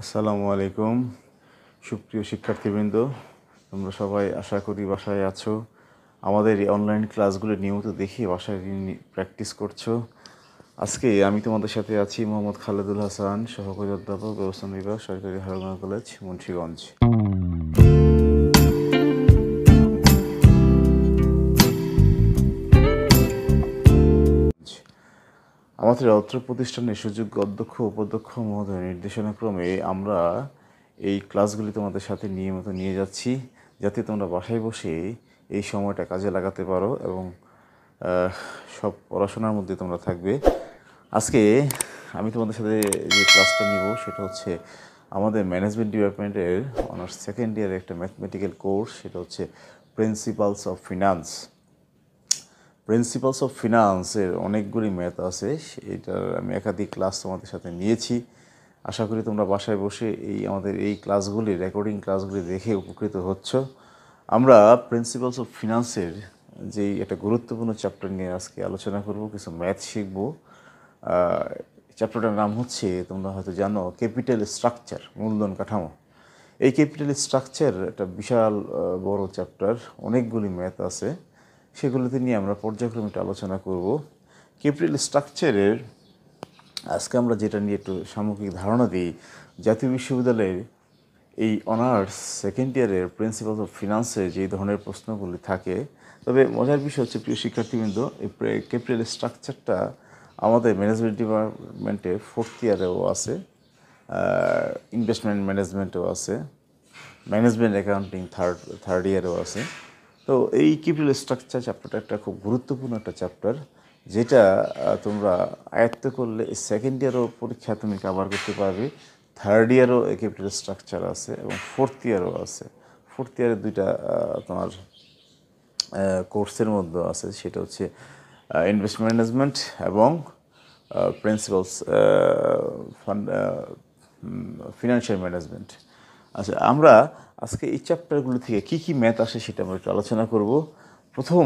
আসসালামু আলাইকুম সুপ্রিয় শিক্ষার্থীবৃন্দ, তোমরা সবাই আশা করি বাসায় আছো। আমাদের এই অনলাইন ক্লাসগুলো নিয়মিত দেখে বাসায় প্র্যাকটিস করছো। আজকে আমি তোমাদের সাথে আছি মোহাম্মদ খালেদুল-হাসান, সহকারী অধ্যাপক, ব্যবস্থাপনা বিভাগ, সরকারি হারুনা কলেজ, মুন্সিগঞ্জ। আমাদের অত্র প্রতিষ্ঠানের সুযোগ্য অধ্যক্ষ উপাধ্যক্ষ মহোদয়ের নির্দেশনাক্রমে আমরা এই ক্লাসগুলি তোমাদের সাথে নিয়মিত নিয়ে যাচ্ছি, যাতে তোমরা বাসায় বসে এই সময়টা কাজে লাগাতে পারো এবং সব পড়াশোনার মধ্যে তোমরা থাকবে। আজকে আমি তোমাদের সাথে যে ক্লাসটা নিব সেটা হচ্ছে আমাদের ম্যানেজমেন্ট ডিপার্টমেন্টের অনার্স সেকেন্ড ইয়ারের একটা ম্যাথমেটিক্যাল কোর্স, সেটা হচ্ছে প্রিন্সিপালস অফ ফিনান্স। প্রিন্সিপালস অফ ফিনান্সের অনেকগুলি ম্যাথ আছে, এটার আমি একাধিক ক্লাস তোমাদের সাথে নিয়েছি। আশা করি তোমরা বাসায় বসে আমাদের এই ক্লাসগুলি, রেকর্ডিং ক্লাসগুলি দেখে উপকৃত হচ্ছ। আমরা প্রিন্সিপালস অফ ফিনান্সের যেই একটা গুরুত্বপূর্ণ চ্যাপ্টার নিয়ে আজকে আলোচনা করব, কিছু ম্যাথ শিখব। চ্যাপ্টারটার নাম হচ্ছে, তোমরা হয়তো জানো, ক্যাপিটাল স্ট্রাকচার, মূলধন কাঠামো। এই ক্যাপিটাল স্ট্রাকচার একটা বিশাল বড় চ্যাপ্টার, অনেকগুলি ম্যাথ আছে, সেগুলোতে নিয়ে আমরা পর্যায়ক্রমে আলোচনা করব। ক্যাপিটাল স্ট্রাকচারের আজকে আমরা যেটা নিয়ে একটু সামগ্রিক ধারণা দিই, জাতীয় বিশ্ববিদ্যালয়ের এই অনার্স সেকেন্ড ইয়ারের প্রিন্সিপালস অফ ফিনান্সে যে ধরনের প্রশ্নগুলি থাকে, তবে মজার বিষয় হচ্ছে প্রিয় শিক্ষার্থীবৃন্দ, এই ক্যাপিটাল স্ট্রাকচারটা আমাদের ম্যানেজমেন্ট ডিপার্টমেন্টে ফোর্থ ইয়ারেও আছে, ইনভেস্টমেন্ট ম্যানেজমেন্টেও আছে, ম্যানেজমেন্ট অ্যাকাউন্টিং থার্ড ইয়ারেও আছে। তো এই ক্যাপিটাল স্ট্রাকচার চ্যাপ্টারটা একটা খুব গুরুত্বপূর্ণ একটা চ্যাপ্টার, যেটা তোমরা আয়ত্ত করলে সেকেন্ড ইয়ারও পরীক্ষা তুমি কভার করতে পারবে। থার্ড ইয়ারও এই ক্যাপিটাল স্ট্রাকচার আছে এবং ফোর্থ ইয়ারও আছে। ফোর্থ ইয়ারের দুইটা তোমার কোর্সের মধ্যে আছে, সেটা হচ্ছে ইনভেস্টমেন্ট ম্যানেজমেন্ট এবং প্রিন্সিপালস ফিনান্সিয়াল ম্যানেজমেন্ট। আচ্ছা, আমরা আজকে এই চ্যাপ্টারগুলো থেকে কী কী ম্যাথ আসে সেটা আমরা একটু আলোচনা করব। প্রথম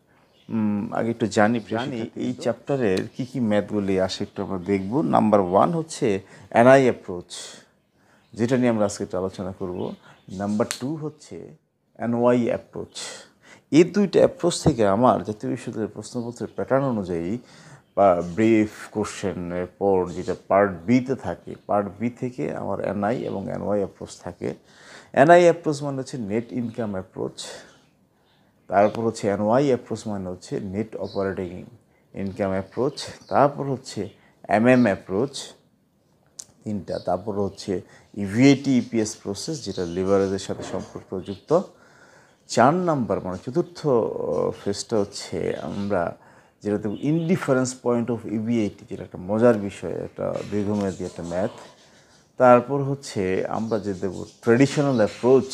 আগে একটু জানি এই চ্যাপ্টারের কী কী ম্যাথগুলি আসে একটু আমরা দেখব। নাম্বার 1 হচ্ছে এনআই অ্যাপ্রোচ, যেটা নিয়ে আমরা আজকে একটু আলোচনা করব। নাম্বার 2 হচ্ছে এনওয়াই অ্যাপ্রোচ। এই দুইটা অ্যাপ্রোচ থেকে আমার জাতীয় বিশ্ববিদ্যালয়ের প্রশ্নপত্রের প্যাটার্ন অনুযায়ী বা ব্রিফ কোশ্চেনের পর যেটা পার্ট বিতে থাকে, পার্ট বি থেকে আমার এনআই এবং এনওয়াই অ্যাপ্রোচ থাকে। এনআই অ্যাপ্রোচ মানে হচ্ছে নেট ইনকাম অ্যাপ্রোচ, তারপর হচ্ছে এনওয়াই অ্যাপ্রোচ মানে হচ্ছে নেট অপারেটিং ইনকাম অ্যাপ্রোচ, তারপর হচ্ছে এমএম অ্যাপ্রোচ, তিনটা, তারপর হচ্ছে ইভিএটি ইপিএস প্রসেস, যেটা লিভারেজের সাথে সম্পর্কযুক্ত। 4 নাম্বার মানে চতুর্থ ফেজটা হচ্ছে আমরা যেটা দেবো ইনডিফারেন্স পয়েন্ট অফ ইভিএটি, যেটা একটা মজার বিষয়, একটা দীর্ঘমেয়াদী একটা ম্যাথ। তারপর হচ্ছে আমরা যে দেবো ট্রেডিশনাল অ্যাপ্রোচ,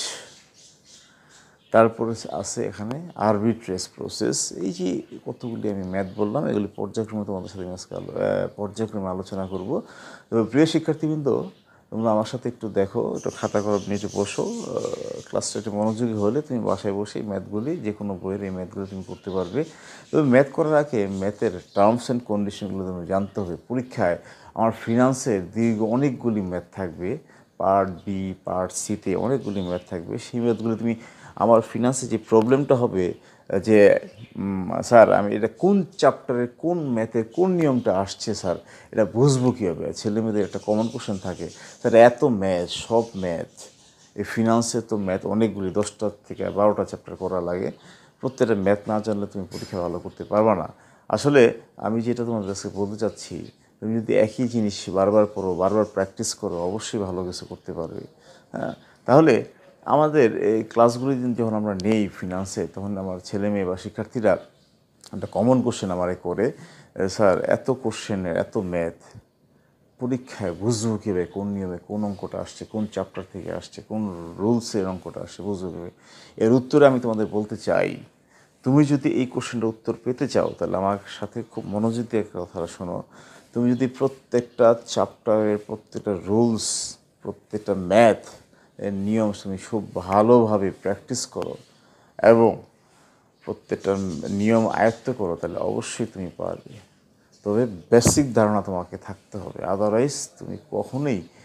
তারপরে আছে এখানে আরবিট্রেস প্রসেস। এই যে কতগুলি আমি ম্যাথ বললাম, এগুলি পর্যায়ক্রমে তোমাদের সাথে আজকে পর্যায়ক্রমে আলোচনা করব। তবে প্রিয় শিক্ষার্থীবৃন্দ, তোমরা আমার সাথে একটু দেখো, একটু খাতা কলম নিয়ে একটু বসো। ক্লাসটা একটু মনোযোগী হলে তুমি বাসায় বসে এই ম্যাথগুলি, যে কোনো বইয়ের এই ম্যাথগুলি তুমি করতে পারবে। তবে ম্যাথ করার আগে ম্যাথের টার্মস অ্যান্ড কন্ডিশনগুলো তুমি জানতে হবে। পরীক্ষায় আমার ফিনান্সের দীর্ঘ অনেকগুলি ম্যাথ থাকবে, পার্ট বি পার্ট সিতে অনেকগুলি ম্যাথ থাকবে। সেই ম্যাথগুলো তুমি, আমার ফিনান্সে যে প্রবলেমটা হবে যে স্যার আমি এটা কোন চ্যাপ্টারের কোন ম্যাথের কোন নিয়মটা আসছে স্যার, এটা বুঝবো কীভাবে? ছেলেমেয়েদের একটা কমন কোশ্চেন থাকে, স্যার এত ম্যাথ, সব ম্যাথ, এই ফিনান্সে তো ম্যাথ অনেকগুলি, 10টা থেকে 12টা চ্যাপ্টার করা লাগে। প্রত্যেকটা ম্যাথ না জানলে তুমি পরীক্ষা ভালো করতে পারবে না। আসলে আমি যেটা তোমাদের কাছে বলতে চাচ্ছি, তুমি যদি একই জিনিস বারবার পড়ো, বারবার প্র্যাকটিস করো, অবশ্যই ভালো কিছু করতে পারবে। হ্যাঁ, তাহলে আমাদের এই ক্লাসগুলি যখন আমরা নেই ফিনান্সে, তখন আমার ছেলে মেয়ে বা শিক্ষার্থীরা একটা কমন কোশ্চেন আমারে করে, স্যার এত কোশ্চেনের এত ম্যাথ, পরীক্ষায় বুঝবো কীভাবে কোন নিয়মে কোন অঙ্কটা আসছে, কোন চ্যাপ্টার থেকে আসছে, কোন রুলসের অঙ্কটা আসছে, বুঝবো কীভাবে? এর উত্তরে আমি তোমাদের বলতে চাই, তুমি যদি এই কোশ্চেনটার উত্তর পেতে চাও, তাহলে আমার সাথে খুব মনোযোগ দিয়ে একটা কথা শোনো। তুমি যদি প্রত্যেকটা চ্যাপ্টারের প্রত্যেকটা রুলস, প্রত্যেকটা ম্যাথ এর নিয়ম তুমি খুব ভালোভাবে প্র্যাকটিস করো এবং প্রত্যেকটা নিয়ম আয়ত্ত করো, তাহলে অবশ্যই তুমি পারবে। তবে বেসিক ধারণা তোমাকে থাকতে হবে, আদারওয়াইজ তুমি কখনোই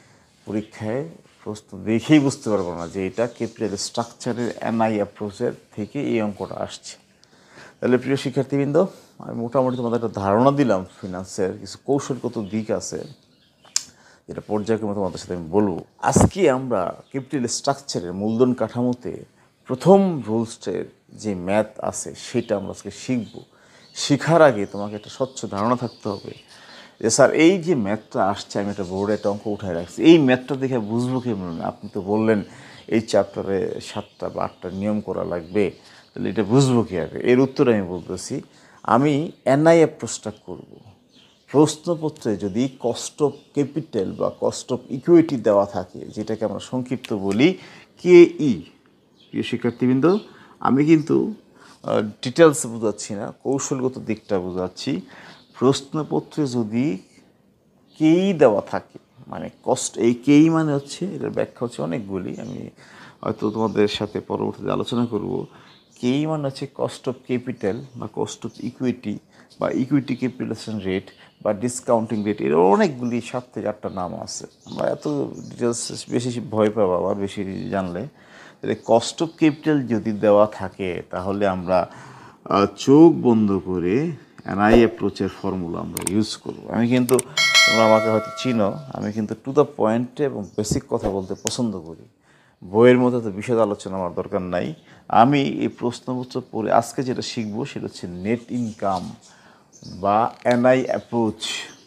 পরীক্ষায় প্রশ্ন দেখেই বুঝতে পারবো না যে এটা ক্যাপিটাল স্ট্রাকচারের এনআই অ্যাপ্রোচের থেকে এই অঙ্কটা আসছে। তাহলে প্রিয় শিক্ষার্থীবৃন্দ, আমি মোটামুটি তোমাদের একটা ধারণা দিলাম ফিনান্সের কিছু কৌশলগত দিক আছে যেটা পর্যায়ক্রমে তোমাদের সাথে আমি বলবো। আজকে আমরা ক্যাপিটাল স্ট্রাকচারের মূলধন কাঠামোতে প্রথম রুলসের যে ম্যাথ আছে সেটা আমরা আজকে শিখব। শেখার আগে তোমাকে একটা স্বচ্ছ ধারণা থাকতে হবে যে স্যার এই যে ম্যাথটা আসছে, আমি একটা বোর্ডে একটা অঙ্ক উঠায় রাখছি, এই ম্যাথটা দেখে বুঝবো কেমন? আপনি তো বললেন এই চ্যাপ্টারে 7টা বা 8টা নিয়ম করা লাগবে, তাহলে এটা বুঝবো কীভাবে? এর উত্তরে আমি বলতেছি, আমি এনআই অ্যাপ্রোচটা করব। প্রশ্নপত্রে যদি কস্ট অফ ক্যাপিটাল বা কস্ট অফ ইকুইটি দেওয়া থাকে, যেটাকে আমরা সংক্ষিপ্ত বলি কেই, প্রিয় শিক্ষার্থীবৃন্দ, আমি কিন্তু ডিটেলস বোঝাচ্ছি না, কৌশলগত দিকটা বোঝাচ্ছি। প্রশ্নপত্রে যদি কেই দেওয়া থাকে, মানে কস্ট, এই কেই মানে হচ্ছে, এটার ব্যাখ্যা হচ্ছে অনেকগুলি, আমি হয়তো তোমাদের সাথে পরবর্তীতে আলোচনা করব। কেই মানে হচ্ছে কস্ট অফ ক্যাপিটাল বা কস্ট অফ ইকুইটি বা ইকুইটি ক্যাপিটালাইজেশন রেট বা ডিসকাউন্টিং রেট, এর অনেকগুলি 7 থেকে 8টা নাম আছে। আমরা এত ডিটেলস বেশি ভয় পাবো আবার বেশি জানলে। কস্ট অফ ক্যাপিটাল যদি দেওয়া থাকে তাহলে আমরা চোখ বন্ধ করে এনআই অ্যাপ্রোচের ফর্মুলা আমরা ইউজ করব। আমি কিন্তু, তোমরা আমাকে হয়তো চিনো, আমি কিন্তু টু দ্য পয়েন্টে এবং বেসিক কথা বলতে পছন্দ করি। বইয়ের মধ্যে তো বিশদ আলোচনা আমার দরকার নাই। আমি এই প্রশ্নপত্র পড়ে আজকে যেটা শিখবো সেটা হচ্ছে নেট ইনকাম বা এনআই অ্যাপ্রোচ।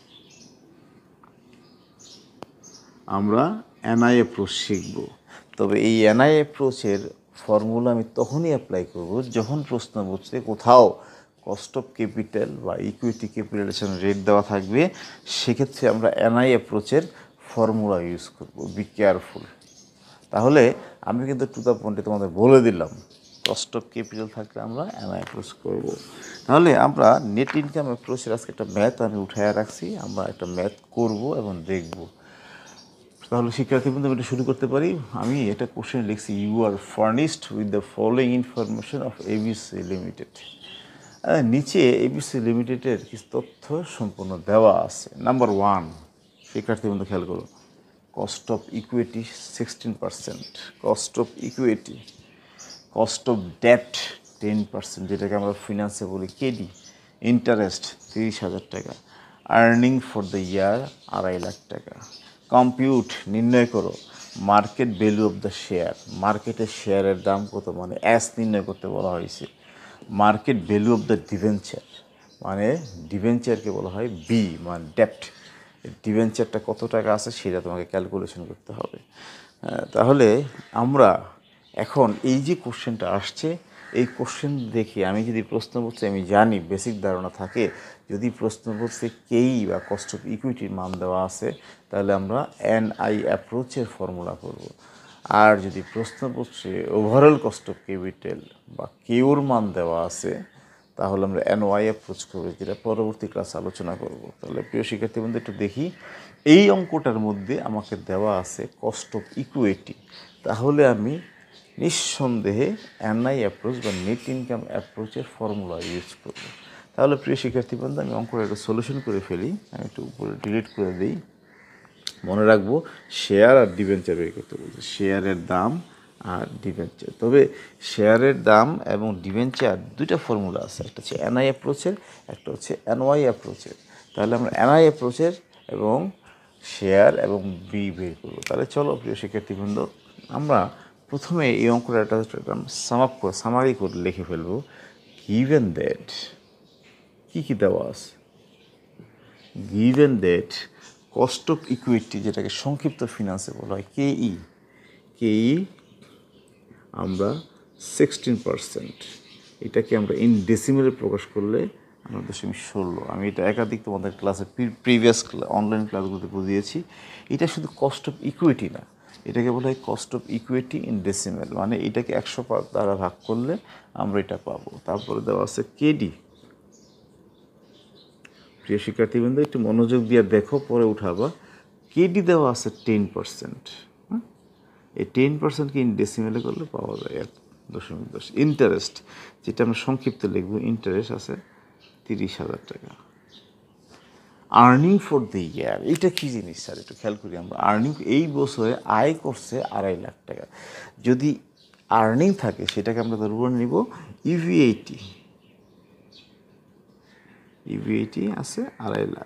আমরা এনআই অ্যাপ্রোচ শিখব। তবে এই এনআই অ্যাপ্রোচের ফর্মুলা আমি তখনই অ্যাপ্লাই করব যখন প্রশ্নপত্রে কোথাও কস্ট অফ ক্যাপিটাল বা ইকুইটি ক্যাপিটালাইজেশন রেট দেওয়া থাকবে। সেক্ষেত্রে আমরা এনআই অ্যাপ্রোচের ফর্মুলা ইউজ করব। Be careful. তাহলে আমি কিন্তু টু দ্য পয়েন্টে তোমাদের বলে দিলাম, কস্ট অফ ক্যাপিটাল থাকলে আমরা এনআই অ্যাপ্রোচ করব। তাহলে আমরা নেট ইনকাম অ্যাপ্রোচের আজকে একটা ম্যাথ আমি উঠায় রাখছি, আমরা একটা ম্যাথ করব এবং দেখব। তাহলে শিক্ষার্থীবৃন্দ, এটা শুরু করতে পারি। আমি এটা কোশ্চেন লিখছি, you are furnished with the following information of ABC limited. নিচে এবিসি লিমিটেডের কিছু তথ্য সম্পূর্ণ দেওয়া আছে। নাম্বার 1, শিক্ষার্থীবৃন্দ খেয়াল করো, cost of equity 16%, cost of equity, cost of debt 10%, যেটাকে আমরা ফিনান্সে বলি কেডি, ইন্টারেস্ট 30,000 টাকা, earning for the year 2.5 lakh টাকা। কম্পিউট, নির্ণয় করো market value of the share, মার্কেটের শেয়ারের দাম কত, মানে এস নির্ণয় করতে বলা হয়েছে। Market value of the debenture, মানে ডিভেঞ্চারকে বলা হয় বি, মানে ডেপ্ট, ডিভেঞ্চারটা কত টাকা আছে সেটা তোমাকে ক্যালকুলেশন করতে হবে। তাহলে আমরা এখন এই যে কোশ্চেনটা আসছে, এই কোশ্চেন দেখে আমি যদি প্রশ্নপত্রে, আমি জানি বেসিক ধারণা থাকে, যদি প্রশ্নপত্রে কেই বা কস্ট অফ ইকুইটির মান দেওয়া আছে তাহলে আমরা এনআই অ্যাপ্রোচের ফর্মুলা করব। আর যদি প্রশ্নপত্রে ওভারঅল কস্ট অফ ক্যাপিটাল বা কেউর মান দেওয়া আছে তাহলে আমরা এনওয়াই অ্যাপ্রোচ করব, যেটা পরবর্তী ক্লাসে আলোচনা করব। তাহলে প্রিয় শিক্ষার্থীবৃন্দ, একটু দেখি, এই অঙ্কটার মধ্যে আমাকে দেওয়া আছে কস্ট অফ ইকুইটি। তাহলে আমি নিঃসন্দেহে এনআই অ্যাপ্রোচ বা নেট ইনকাম অ্যাপ্রোচের ফর্মুলা ইউজ করব। তাহলে প্রিয় শিক্ষার্থীবৃন্দ, আমি অঙ্কটা একটা সলিউশন করে ফেলি। আমি একটু উপরে ডিলিট করে দিই। মনে রাখবো, শেয়ার আর ডিবেঞ্চার বের করতে বলছে, শেয়ারের দাম আর ডিবেঞ্চার। তবে শেয়ারের দাম এবং ডিবেঞ্চার দুইটা ফর্মুলা আছে, একটা হচ্ছে এনআই অ্যাপ্রোচের, একটা হচ্ছে এনওয়াই অ্যাপ্রোচের। তাহলে আমরা এনআই অ্যাপ্রোচের এবং শেয়ার এবং বি বের করবো। তাহলে চলো প্রিয় শিক্ষার্থীবৃন্দ, আমরা প্রথমে এই অঙ্কটা একটা সামারি করে লিখে ফেলবো। গিভেন দ্যাট, কী দেওয়া আছে, given that cost of equity, যেটাকে সংক্ষিপ্ত ফিনান্সে বলা হয় কেই, আমরা 16%, এটাকে আমরা ইন ডেসিমেলে প্রকাশ করলে আমরা 0.16। আমি এটা একাধিক তোমাদের ক্লাসে প্রিভিয়াস অনলাইন ক্লাসগুলোতে বুঝিয়েছি। এটা শুধু কস্ট অফ ইকুইটি না, এটাকে বলা হয় cost of equity in decimal, মানে এটাকে 100 দ্বারা ভাগ করলে আমরা এটা পাবো। তারপরে দেওয়া আছে কেডি। প্রিয় শিক্ষার্থীবৃন্দ, একটু মনোযোগ দিয়ে দেখো, পরে উঠাবা। কেডি দেওয়া আছে 10%। এই 10%কে ইন ডেসিমেলে করলে পাওয়া যায় 1.10। ইন্টারেস্ট, যেটা আমরা সংক্ষিপ্ত লিখবো, ইন্টারেস্ট আছে 30,000 টাকা। আর্নিং ফর দ্য ইয়ার, এটা কী জিনিস স্যার একটু খেয়াল করি আমরা। আর্নিং এই বছরে আয় করছে 2.5 লাখ টাকা, যদি আর্নিং থাকে সেটাকে আমরা ধরবো নিব ইভিএইটি, ইভিএইটি আছে 2.5 লাখ।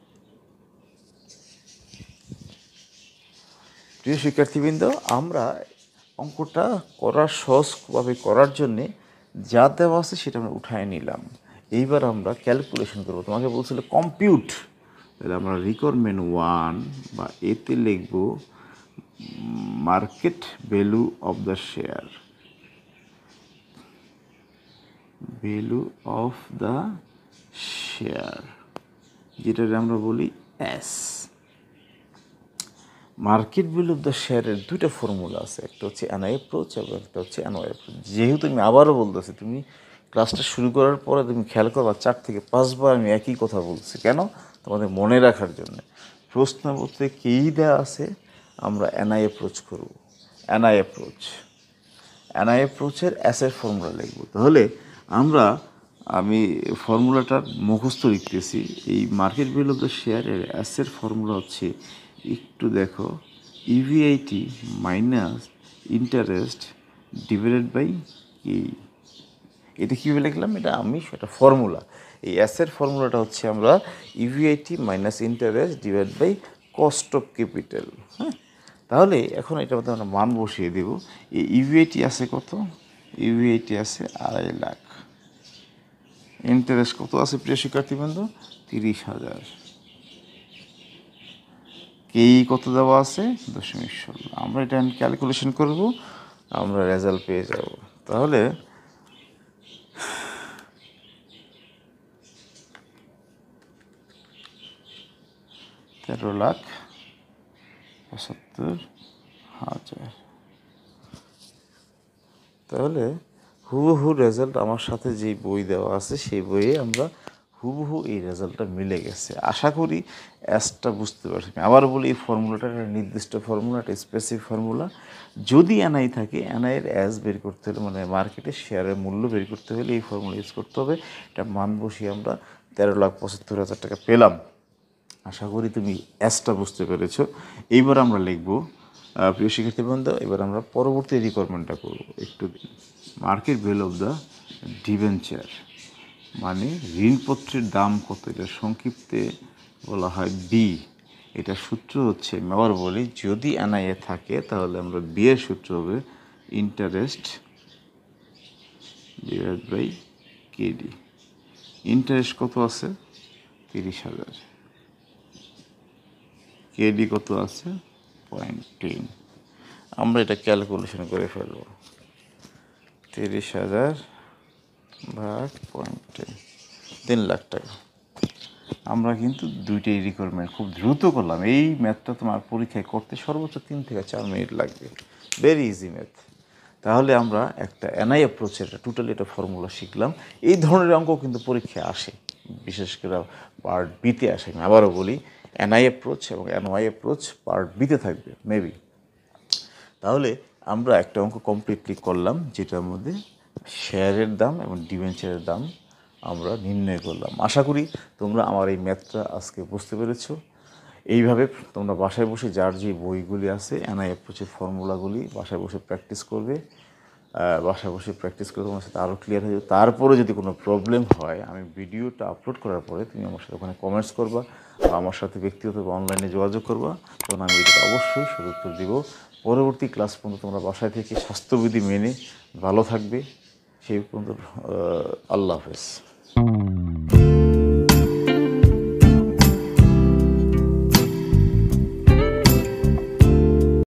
প্রিয় শিক্ষার্থীবৃন্দ, আমরা অঙ্কটা করার সহজভাবে করার জন্যে যা দেওয়া আছে সেটা আমরা উঠায় নিলাম। এইবার আমরা ক্যালকুলেশন করব। তোমাকে বলছিল কম্পিউট, তাহলে আমরা রিকোয়ারমেন্ট 1 বা এতে লিখব market value of the share, value of the share, যেটা আমরা বলি S. Market value of the শেয়ারের দুইটা ফর্মুলা আছে, একটা হচ্ছে এনআই অ্যাপ্রোচ এবং একটা হচ্ছে এনওয়াই অ্যাপ্রোচ। যেহেতু আমি আবারও বলতেছি, তুমি ক্লাসটা শুরু করার পরে তুমি খেয়াল করবা 4 থেকে 5 বার আমি একই কথা বলছি। কেন? তোমাদের মনে রাখার জন্য। প্রশ্নপত্রে কী দেওয়া আছে, আমরা এনআই অ্যাপ্রোচ করব। এনআই অ্যাপ্রোচ, এনআই অ্যাপ্রোচের অ্যাসের ফর্মুলা লিখব। তাহলে আমি ফর্মুলাটা মুখস্থ লিখতেছি। এই মার্কেট ভ্যালু অফ দ্য শেয়ারের অ্যাসের ফর্মুলা হচ্ছে, একটু দেখো, EBIT minus interest divided by K. এটা কীভাবে লিখলাম? এটা ফর্মুলা। এই অ্যাসের ফর্মুলাটা হচ্ছে আমরা EBIT minus interest divide by cost of capital. হ্যাঁ, তাহলে এখন এটার মধ্যে আমরা মান বসিয়ে দেব। এই ইভিআইটি আছে কত? ইভিআইটি আছে 2.5 লাখ। ইন্টারেস্ট কত আছে প্রিয় শিক্ষার্থীবৃন্দ? 30,000। কেই কত দেওয়া আছে? 0.16। আমরা এটা ক্যালকুলেশন করব, আমরা রেজাল্ট পেয়ে যাব। তাহলে $13,75,000। তাহলে হুবহু রেজাল্ট আমার সাথে যেই বই দেওয়া আছে সেই বইয়ে আমরা হুবহু এই রেজাল্টটা মিলে গেছে। আশা করি অ্যাসটা বুঝতে পারছি। আবার বলি, এই ফর্মুলাটা একটা নির্দিষ্ট ফর্মুলা, একটা স্পেসিফিক ফর্মুলা। যদি এনআই থাকে, এনআইয়ের অ্যাস বের করতে হলে, মানে মার্কেটে শেয়ারের মূল্য বের করতে হলে এই ফর্মুলা ইউজ করতে হবে। এটা মান বসিয়ে আমরা 13,75,000 টাকা পেলাম। আশা করি তুমি অ্যাসটা বুঝতে পেরেছো। এইবার আমরা লিখব, প্রিয় শিক্ষার্থীবৃন্দ, এবার আমরা পরবর্তী রিকোয়ারমেন্টটা করব। একটু market value of the debenture, মানে ঋণপত্রের দাম কত, এটা সংক্ষিপ্তে বলা হয় বি। এটা সূত্র হচ্ছে, আমি আবার বলি, যদি এনআইএ থাকে তাহলে আমরা বি এর সূত্র হবে interest divide by KD. Interest কত আছে? 30,000। কেডি কত আছে? 0.10। আমরা এটা ক্যালকুলেশন করে ফেলব। 30,000 ভাগ 0.10, 3 লাখ টাকা। আমরা কিন্তু দুইটাই রিকোয়ারমেন্ট খুব দ্রুত করলাম। এই ম্যাথটা তোমার পরীক্ষায় করতে সর্বোচ্চ 3 থেকে 4 মিনিট লাগবে। Very easy math. তাহলে আমরা একটা এনআই অ্যাপ্রোচের টোটালি একটা ফর্মুলা শিখলাম। এই ধরনের অঙ্ক কিন্তু পরীক্ষায় আসে, বিশেষ করে পার্ট বিতে আসে। আমি আবারও বলি, এনআই অ্যাপ্রোচ এবং এনওয়াই অ্যাপ্রোচ পার্ট বিতে থাকবে মেবি। তাহলে আমরা একটা অঙ্ক কমপ্লিটলি করলাম, যেটার মধ্যে শেয়ারের দাম এবং ডিবেঞ্চারের দাম আমরা নির্ণয় করলাম। আশা করি তোমরা আমার এই ম্যাথটা আজকে বুঝতে পেরেছো। এইভাবে তোমরা বাসায় বসে যার যে বইগুলি আছে এনআই অ্যাপ্রোচের ফর্মুলাগুলি বাসায় বসে প্র্যাকটিস করবে। বাসায় বসে প্র্যাকটিস করে তোমার সাথে আরও ক্লিয়ার হয়ে যাবে। তারপরে যদি কোনো প্রবলেম হয়, আমি ভিডিওটা আপলোড করার পরে তুমি আমার সাথে ওখানে কমেন্টস করবা বা আমার সাথে ব্যক্তিগত বা অনলাইনে যোগাযোগ করবা, তখন আমি এটা অবশ্যই সদুত্তর দিব। পরবর্তী ক্লাস পর্যন্ত তোমরা বাসায় থেকে স্বাস্থ্যবিধি মেনে ভালো থাকবে। সেই পর্যন্ত আল্লাহ হাফেজ।